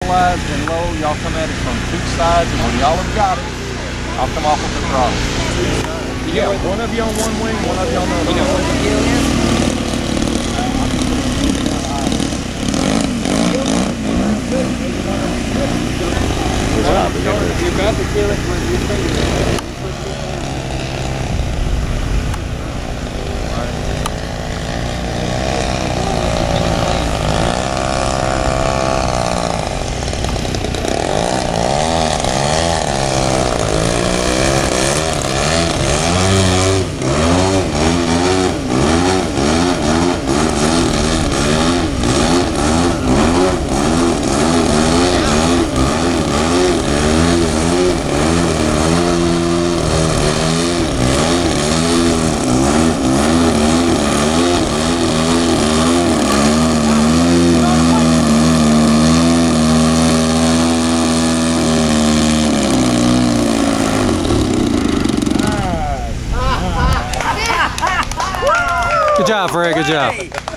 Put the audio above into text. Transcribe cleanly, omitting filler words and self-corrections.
stabilized and low. Y'all come at it from two sides, and when y'all have got it, I'll come off with the throttle. Yeah, one of you on one wing, one of you on the other. You know what the deal is? Good job. You're about to kill it with your fingers. Good job, Fred. Good job.